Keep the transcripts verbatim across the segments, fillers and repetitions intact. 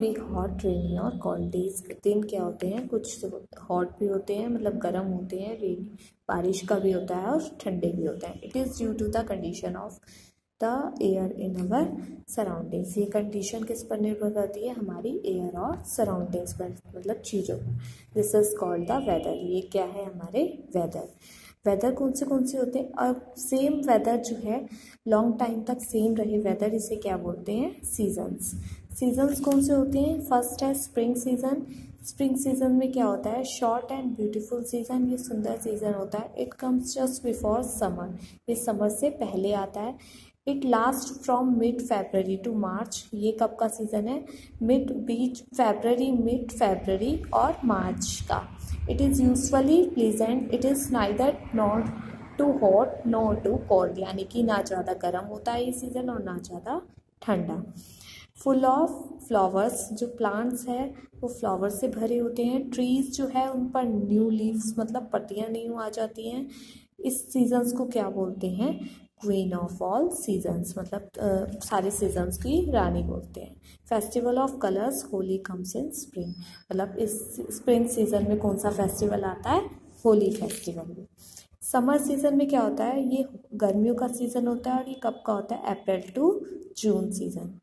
Hot रेनी और cold days. दिन क्या होते हैं, कुछ हॉट भी होते हैं मतलब गर्म होते हैं, रेनी बारिश का भी होता है और ठंडे भी होते हैं। It is due to the condition of the air in our surroundings. ये कंडीशन किस पर निर्भर करती है, हमारी एयर और सराउंडिंग्स पर, मतलब चीज़ों पर। This is called the weather. ये क्या है, हमारे वेदर। वेदर कौन से कौन से होते हैं, और सेम वेदर जो है लॉन्ग टाइम तक सेम रहे वेदर, इसे क्या बोलते हैं, सीजन्स। सीजन्स कौन से होते हैं, फर्स्ट है स्प्रिंग सीजन। स्प्रिंग सीजन में क्या होता है, शॉर्ट एंड ब्यूटीफुल सीजन, ये सुंदर सीजन होता है। It comes just before summer, ये समर से पहले आता है। It last from mid February to March, ये कब का सीज़न है, मिड बीच फेबररी, मिड फेबररी और मार्च का। It is usually pleasant, it is neither not too hot not too cold, यानी कि ना ज़्यादा गर्म होता है ये सीज़न और ना ज़्यादा ठंडा। फुल ऑफ फ्लावर्स, जो प्लांट्स है वो फ्लावर से भरे होते हैं। ट्रीज जो है उन पर न्यू लीव्स मतलब पत्तियां न्यू आ जाती हैं। इस सीजन्स को क्या बोलते हैं, क्वीन ऑफ ऑल सीजन्स, मतलब आ, सारे सीजन्स की रानी बोलते हैं। Festival of colours, Holi comes in spring, मतलब इस स्प्रिंग सीजन में कौन सा फेस्टिवल आता है, होली फेस्टिवल। समर सीजन में क्या होता है, ये गर्मियों का सीजन होता है और ये कब का होता है, अप्रैल टू जून सीजन।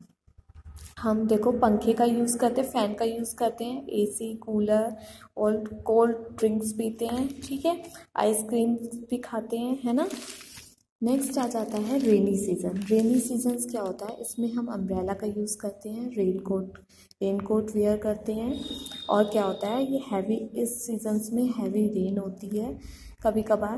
हम देखो पंखे का यूज़ करते हैं, फ़ैन का यूज़ करते हैं, एसी, कूलर और कोल्ड ड्रिंक्स पीते हैं, ठीक है, आइसक्रीम भी खाते हैं, है ना। नेक्स्ट आ जाता है रेनी सीजन। रेनी सीजन्स क्या होता है, इसमें हम अम्ब्रेला का यूज़ करते हैं, raincoat raincoat wear करते हैं। और क्या होता है, ये हैवी, इस सीजन्स में हैवी रेन होती है कभी कभार,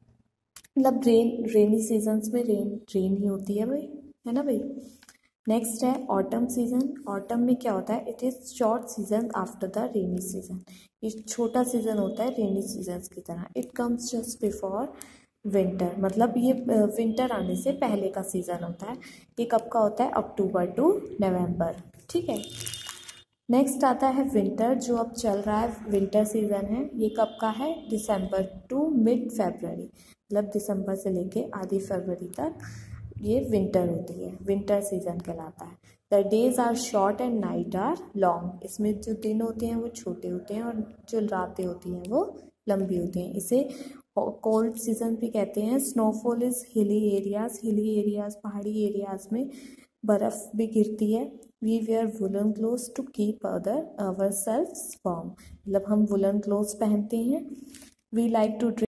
मतलब रेन रेनी सीजन्स में रेन रेन ही होती है भाई, है ना भाई। नेक्स्ट है ऑटम सीजन। ऑटम में क्या होता है, it is short season after the rainy season, ये छोटा सीजन होता है रेनी सीजन की तरह। It comes just before winter, मतलब ये विंटर आने से पहले का सीज़न होता है। ये कब का होता है, अक्टूबर टू नवंबर, ठीक है। नेक्स्ट आता है विंटर, जो अब चल रहा है, विंटर सीजन है, ये कब का है, दिसंबर टू मिड फरवरी, मतलब दिसंबर से लेके आधी फरवरी तक ये विंटर होती है, विंटर सीजन कहलाता है। The days are short and night are long, इसमें जो दिन होते हैं वो छोटे होते हैं और जो रातें होती हैं वो लंबी होती हैं। इसे कोल्ड सीजन भी कहते हैं। Snowfall is hilly areas, hilly areas पहाड़ी एरियाज में बर्फ़ भी गिरती है। We wear woollen clothes to keep other ourselves warm, मतलब हम वुलन क्लोथ्स पहनते हैं। We like to